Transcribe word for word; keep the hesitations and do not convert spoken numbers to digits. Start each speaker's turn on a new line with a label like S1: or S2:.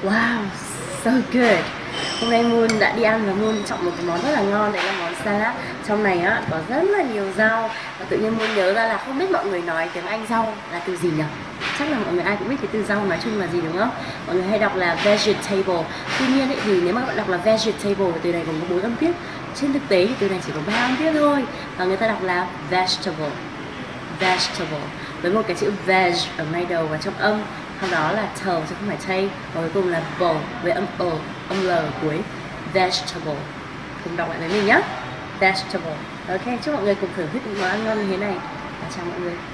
S1: Wow, so good. Hôm nay Moon đã đi ăn và Moon chọn một cái món rất là ngon, đấy là món salad. Trong này á có rất là nhiều rau và tự nhiên Moon nhớ ra là không biết mọi người nói tiếng Anh rau là từ gì nhỉ? Chắc là mọi người ai cũng biết cái từ rau nói chung là gì đúng không? Mọi người hay đọc là vegetable. Tuy nhiên ấy, thì nếu mà các bạn đọc là vegetable, từ này còn có bốn âm tiết. Trên thực tế thì từ này chỉ có ba âm tiết thôi và người ta đọc là vegetable. Vegetable với một cái chữ veg ở ngay đầu và trong âm, sau đó là tờ chứ không phải tay, và cuối cùng là bầu với âm ờ, âm l ở cuối. Vegetable. Cùng đọc lại với mình nhé. Vegetable. Ok, chúc mọi người cùng thưởng thức những món ăn ngon như thế này và chào mọi người.